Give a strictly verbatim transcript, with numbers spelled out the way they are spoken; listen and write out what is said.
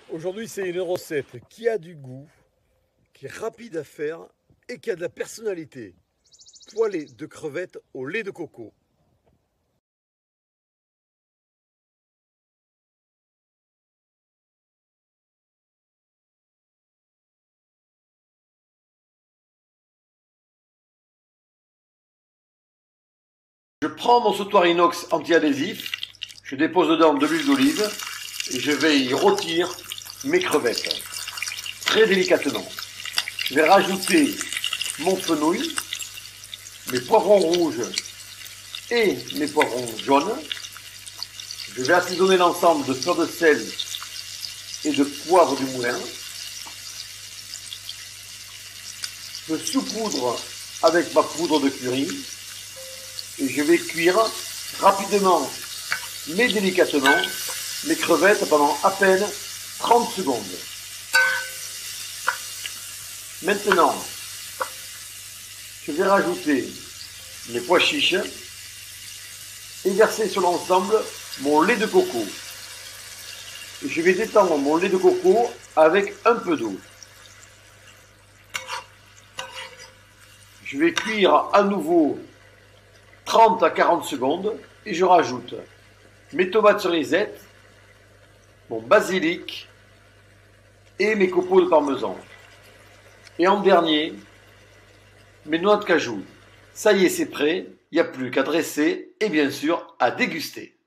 Aujourd'hui, c'est une recette qui a du goût, qui est rapide à faire et qui a de la personnalité. Poêlée de crevettes au lait de coco. Je prends mon sautoir inox anti-adhésif, je dépose dedans de l'huile d'olive et je vais y rôtir mes crevettes très délicatement. Je vais rajouter mon fenouil, mes poivrons rouges et mes poivrons jaunes. Je vais assaisonner l'ensemble de fleurs de sel et de poivre du moulin. Je saupoudre avec ma poudre de curry et je vais cuire rapidement mais délicatement mes crevettes pendant à peine trente secondes. Maintenant, je vais rajouter mes pois chiches et verser sur l'ensemble mon lait de coco. Et je vais détendre mon lait de coco avec un peu d'eau. Je vais cuire à nouveau trente à quarante secondes et je rajoute mes tomates cerisettes, mon basilic et mes copeaux de parmesan. Et en dernier, mes noix de cajou. Ça y est, c'est prêt, il n'y a plus qu'à dresser et bien sûr à déguster.